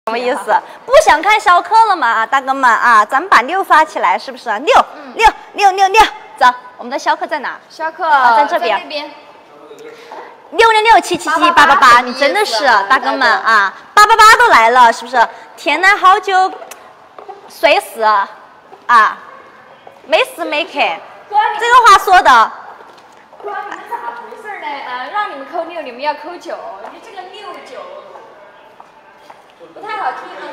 什么意思？不想看逍客了吗？大哥们啊，咱们把6发起来，是不是？6，走，我们的逍客在哪？ 逍客在这边。666777888，你真的是大哥们啊，888都来了，是不是？天南好酒，谁死啊？没死没开，这个话说的。 哥，你们咋回事呢？让你们扣6，你们要扣9，你这个6、9不太好听啊。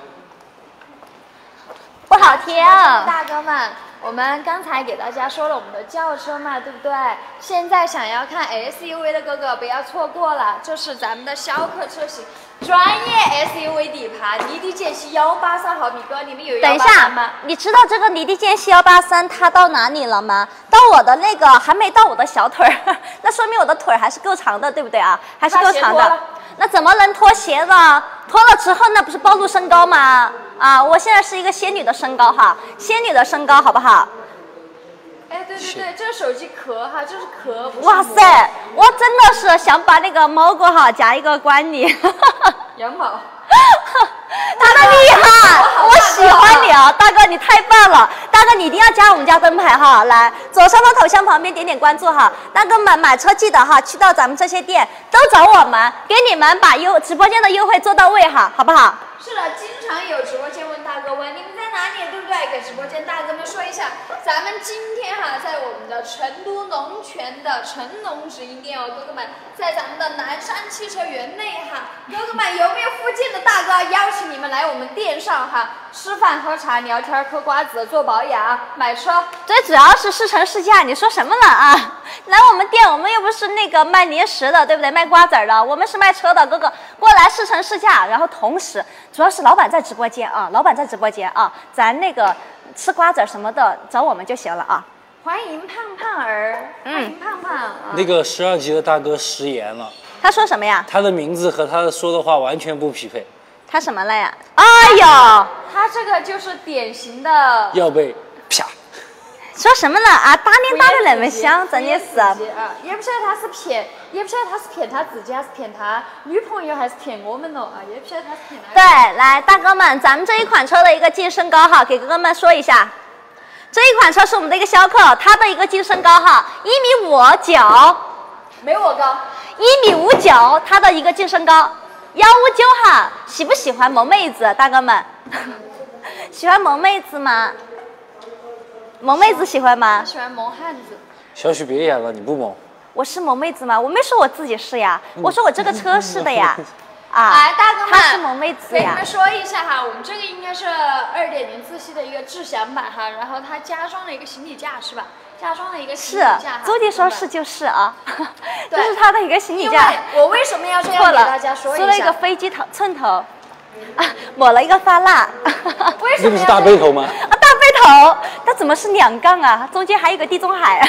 不好听。 大哥们，我们刚才给大家说了我们的轿车嘛，对不对？现在想要看 SUV 的哥哥不要错过了，这是咱们的逍客车型，专业 SUV 底盘，离地间隙183毫米。哥，你们有183吗？ 等一下，你知道这个离地间隙183它到哪里了吗？到我的那个还没到我的小腿儿，那说明我的腿儿还是够长的，对不对啊？还是够长的。那怎么能脱鞋呢？脱了之后那不是暴露身高吗？我现在是一个仙女的身高哈，仙女的身高好不好？ 哎，对，这是手机壳哈，这是壳，不是。 哇塞，我真的是想把那个猫哥哈夹一个关你。 羊毛。 真的厉害，我喜欢你啊，大哥，你太棒了，大哥你一定要加我们家灯牌哈，来左上方头像旁边点点关注哈，大哥们买车记得哈，去到咱们这些店都找我们，给你们把直播间的优惠做到位哈，好不好？ 是的，经常有直播间问大哥问你们在哪里，对不对？给直播间大哥们说一下，咱们今天哈在我们的成都龙泉的成龙直营店哦，哥哥们，在咱们的南山汽车园内哈，哥哥们有没有附近的大哥邀请你们来我们店上哈，吃饭喝茶聊天嗑瓜子做保养买车， 最主要是试乘试驾，你说什么了啊？来我们店，我们又不是那个卖零食的，对不对？卖瓜子的，我们是卖车的，哥哥过来试乘试驾，然后同时主要是老板在直播间啊，咱那个吃瓜子什么的找我们就行了啊。 欢迎胖胖儿，欢迎胖胖。 那个12级的大哥食言了， 他说什么呀？ 他的名字和他说的话完全不匹配。 他什么了呀？哎呦， 他这个就是典型的要被啪。 说什么了啊？打脸打的那么香，真的是。 也不晓得他是骗他自己，还是骗他女朋友，还是骗我们了啊？也不晓得他是骗哪个。 对，来大哥们，咱们这一款车的一个净身高哈，给哥哥们说一下。这一款车是我们的一个逍客，它的一个净身高哈，1.59米， 没我高。 1.59米，它的一个净身高159哈。喜不喜欢萌妹子，大哥们？喜欢萌妹子吗？萌妹子喜欢吗？ 喜欢萌汉子。 小许别演了，你不萌。 我是萌妹子吗？我没说我自己是呀，我说我这个车是的呀。 来，大哥们， 她是萌妹子呀。 给你们说一下哈，我们这个应该是2.0自吸的一个智享版哈，然后它加装了一个行李架是吧？加装了一个行李架。 是，朱迪说是就是啊，这是他的一个行李架。 我为什么要这样给大家说一下？ 梳了一个飞机头寸头，抹了一个发蜡。 为什么？ 这不是大背头吗？ 大背头，它怎么是2杠啊？中间还有一个地中海。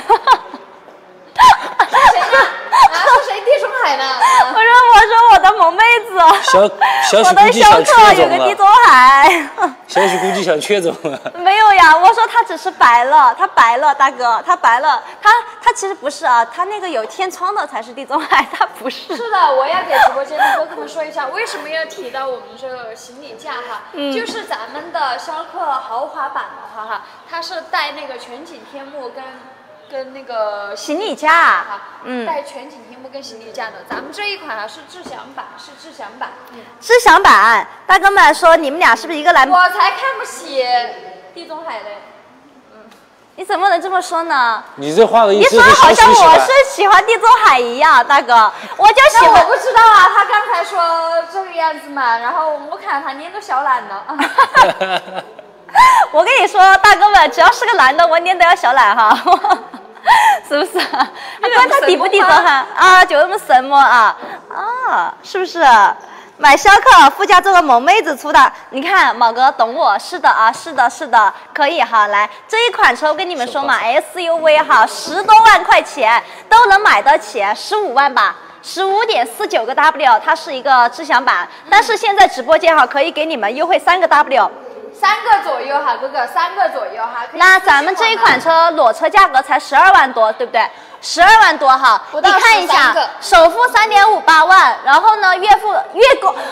谁呢？是谁地中海呢？ 我说我的萌妹子。 小许估计想缺种了。 有个地中海。 小许估计想缺种了。 没有呀，我说他只是白了，他白了，大哥，他白了，他其实不是啊，他那个有天窗的才是地中海，他不是。 是的，我要给直播间的哥哥们说一下，为什么要提到我们这个行李架哈？就是咱们的逍客豪华版的话哈，它是带那个全景天幕跟那个行李架， 带全景天幕跟行李架的。咱们这一款啊是智享版， 智享版，大哥们说你们俩是不是一个蓝？ 我才看不起地中海嘞。 你怎么能这么说呢？ 你这话的意思是你说好像我是喜欢地中海一样，大哥，我就喜欢。 我不知道啊，他刚才说这个样子嘛，然后我看他捏个小懒的。 我跟你说，大哥们，只要是个男的，我撵都要小懒哈，是不是？还管他地不地中海啊，就那么神么啊？是不是？买逍客副驾坐个萌妹子出的，你看毛哥懂我，是的啊，是的，可以哈。来这一款车，我跟你们说嘛 ，SUV 哈，10多万块钱都能买得起，15万吧。15.49个 W， 它是一个智享版，但是现在直播间哈可以给你们优惠3个 W。 3个左右哈，哥哥，3个左右哈。 那咱们这一款车裸车价格才12万多，对不对？12万多哈，你看一下，首付3.58万，然后呢，月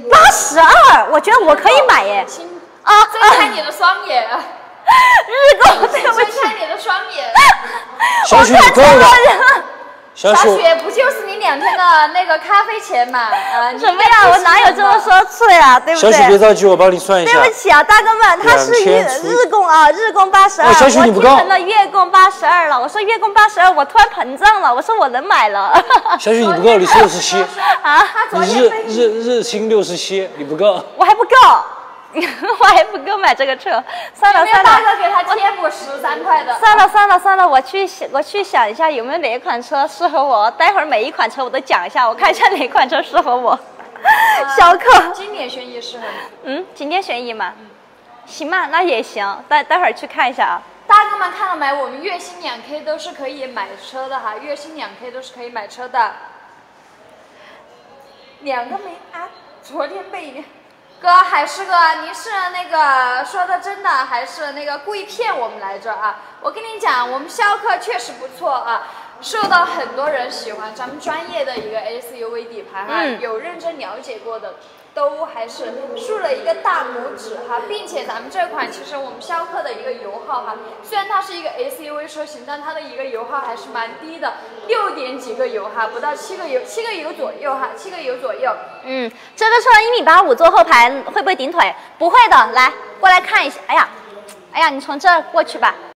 82，我觉得我可以买耶。啊， 睁开你的双眼。 日购，对不起。 睁开你的双眼。 小雪你够了。 小雪不就是你2天的那个咖啡钱嘛？ 什么呀？我哪有这么说错呀？对不对？ 小雪别着急，我帮你算一下。 对不起啊，大哥们，他是日供啊，日供82。 小雪你不够。 我听成了月供82了。我说月供82，我突然膨胀了。我说我能买了。 小雪你不够，你是67。 啊？ 你日薪67，你不够。 我还不够。我还不够买这个车，算了， 大哥给他贴补13块的。 算了，我去想一下有没有哪一款车适合我。待会儿每一款车我都讲一下，我看一下哪款车适合我。小可， 经典轩逸适合你。经典轩逸嘛，行吧，那也行。待会儿去看一下啊。 大哥们看到没？我们月薪2K 都是可以买车的哈，月薪2K 都是可以买车的。2个没啊？昨天被。哥，海狮哥，你是那个说的真的，还是那个故意骗我们来着啊？我跟你讲，我们逍客确实不错啊，受到很多人喜欢，咱们专业的一个 SUV 底盘哈，有认真了解过的，都还是竖了一个大拇指哈，并且咱们这款其实我们逍客的一个油耗哈，虽然它是一个 SUV 车型，但它的一个油耗还是蛮低的，6点几个油哈，不到7个油左右哈，7个油左右。 这个车1.85米，坐后排会不会顶腿？不会的，来过来看一下。哎呀，你从这儿过去吧。